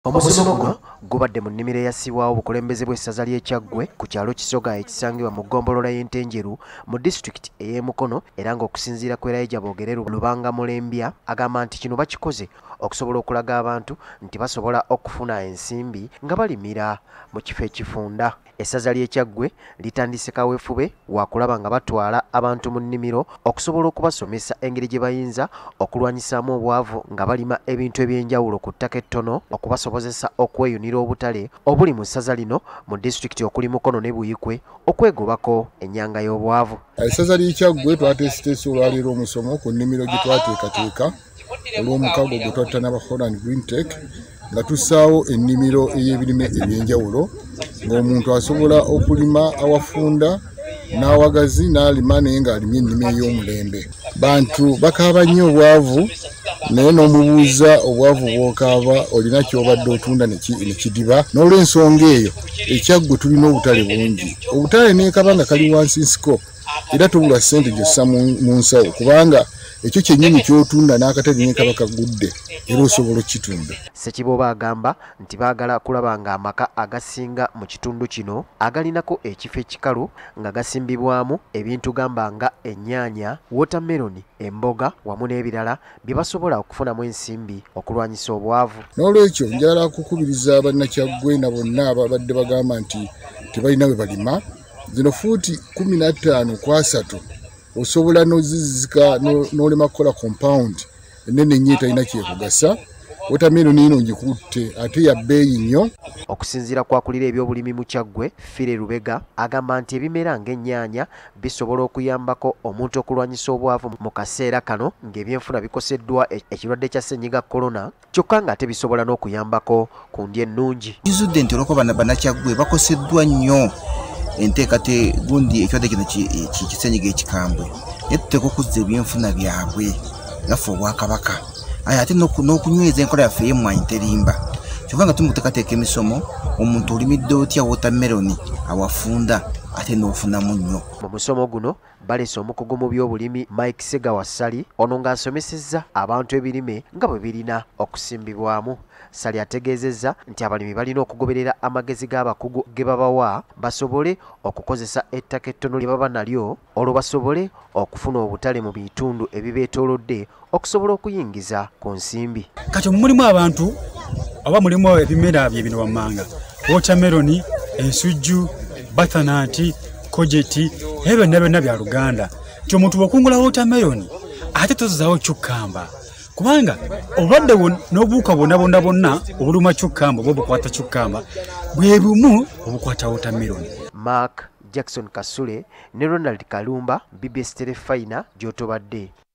Omusomo guno gubadde mu nnimiro eyassibwawo obukulembeze bw'essaza ly'e Kyaggwe ku kyalo Kisoga ekisangibwa mu ggombolola y'Entenjeru mu disitulikiti ey'e Mukono, era ng'okusinziira ku Elijah Bogerere Lubanga Mulembya agamba nti kino bakikoze okusobola okulaga abantu nti basobola okufuna ensimbi nga balimira mu kifo ekifunda. Essaza ly'e Kyaggwe litandise kaweefube wa kulaba nga batwala abantu mu nnimiro okusobola okubasomesa engeri gye bayinza okulwanyisaamu obwavu nga balima ebintu eby'enjawulo ku ttaka ettono okubasobozesa okweyunira obutale obuli mu ssaza lino mu disitulikiti okuli Mukono ne Buyikwe okwegobako ennyanga y'obwavu. Essaza ly'e Kyaggwe twateesiteese olwaleero omusomo ku nnimiro gye twateekateeka olw'omukago gwe twatta n'aba Holland Green Tech nga tussaawo ennimiro ey'ebirime eby'enjawulo ng'omuntu asobola okulima awafunda n'awagazi n'alima naye ng'alimye ennimiro ey'omulembe. Bantu bakaaba nnyo obwavu naye n'omubuuza obwavu bw'okaaba olina ky'obadde otunda ne kidiba. N'olw'ensonga eyo e Kyaggwe tulina obutale bungi. Obutale neekaba nga kali wansi nsiko era tobula ssente gy'ossa mu nsawo kubanga ekyo kyennyini ky'otunda n'akatale neekaba kagudde era osobola okitunda. Ssekibooba agamba nti baagala kulaba nga amaka agasinga mu kitundu kino agalinako ekifo ekikalu nga gasimbibwamu ebintu gamba nga ennyaanya, watermelon, emboga wamu n'ebirala bye basobola okufunamu ensimbi okulwanyisa obwavu. N'olwekyo njagala kukubiriza Bannakyaggwe na bonna ababadde bagamba nti tebalina we balima, zino fuuti 15 osobola n'ozizika n'olema kukola compound ennene nnyo etalina kyekugasa. Watermelon eno ngikutte ate ya bbeeyi nnyo. Okusinziira ku akulira ebyobulimi mu Kyaggwe, Fire Lubega agamba nti ebimera ng'ennyaanya bisobola okuyambako omuntu okulwanyisa obwavu mu kaseera kano ng'ebyenfuna bikoseddwa ekirwadde kya ssennyiga korona, kyokka ng'ate bisobola n'okuyambako ku ndya ennungi. Kizudde nti olw'okuba Bannakyaggwe bakoseddwa nnyo enteekate gundi ekirwadde kino kisenyiga ekikambwe, naye tuteeka okuzza ebyenfuna byabwe ngaffe Obwakabaka ate n'okunyweza enkola yaffe ey'emmwanyi terimba. Kyova nga tumuteekateeka emisomo, omuntu olimidde otya watermelon awafunda ate n'ofunamu nnyo. Mu musomo guno baleese omukugu mu by'obulimi Mike Segawa Sali, ono ng'asomesezza abantu ebirime nga bwe birina okusimbibwamu. Sali ategeezezza nti abalimi balina okugoberera amagezi g'abakugu ge babawa basobole okukozesa ettaka ettono lye baba nalyo olwo basobole okufuna obutale mu bitundu ebibeetoolodde okusobola okuyingiza ku nsimbi. Kati mulimu abantu oba mulimu ebimera bye bino wammanga, watermelon, ensujju, butternut, kojeti, ebyo byonna bya Luganda. Nti omuntu bw'okungula watermelon ate tozaawo cukkamba kubanga obulwadde n'obuwuka bonna obuluma cukkamba oba obukwata cukkamba bwe bumu obukwata watermelon. Mark Jackson Kasule ne Ronald Kalumba, BBS Telefina, gy'otobadde.